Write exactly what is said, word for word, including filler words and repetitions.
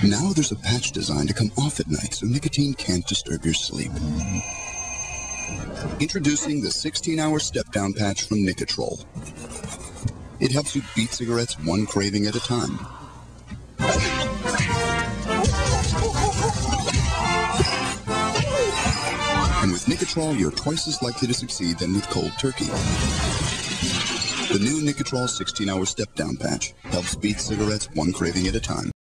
Now there's a patch designed to come off at night so nicotine can't disturb your sleep. Introducing the sixteen hour step-down patch from Nicotrol. It helps you beat cigarettes one craving at a time. And with Nicotrol, you're twice as likely to succeed than with cold turkey. The new Nicotrol sixteen hour step-down patch helps beat cigarettes one craving at a time.